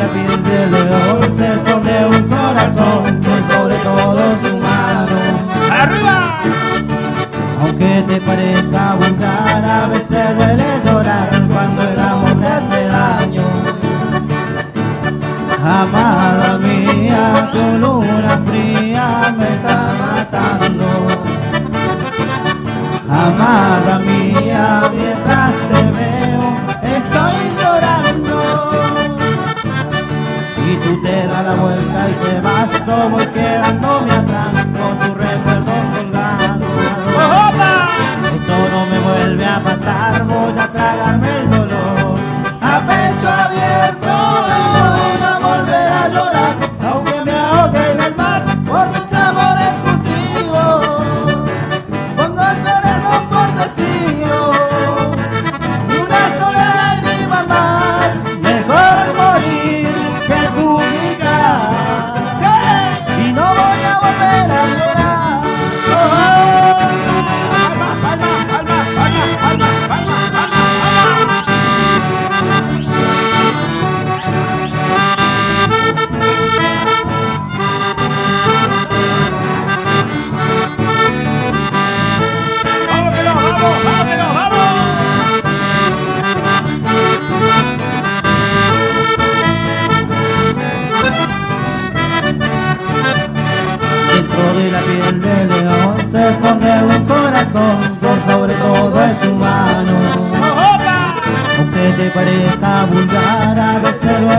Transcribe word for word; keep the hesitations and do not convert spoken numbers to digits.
la piel de león se esconde un corazón que sobre todo es humano. ¡Arriba! Aunque te parezca vulgar, a veces duele llorar cuando el amor te hace daño. Amada mía, tu luna fría me está matando. Amada mía, mientras te veo estoy llorando. Y tú te das la vuelta y te vas, yo voy quedándome atrás con tu recuerdo colgado. Esto no me vuelve a pasar, voy a tragarme el dolor a pecho abierto y no voy a volver a llorar, aunque me ahogue en el mar por mis amores contigo. Pongo el corazón por testigo y una sola lágrima más, mejor morir que suplicar. Y no voy a volver a llorar. Dentro de la piel de león se esconde un corazón que sobre todo es humano. Aunque te parezca vulgar, a veces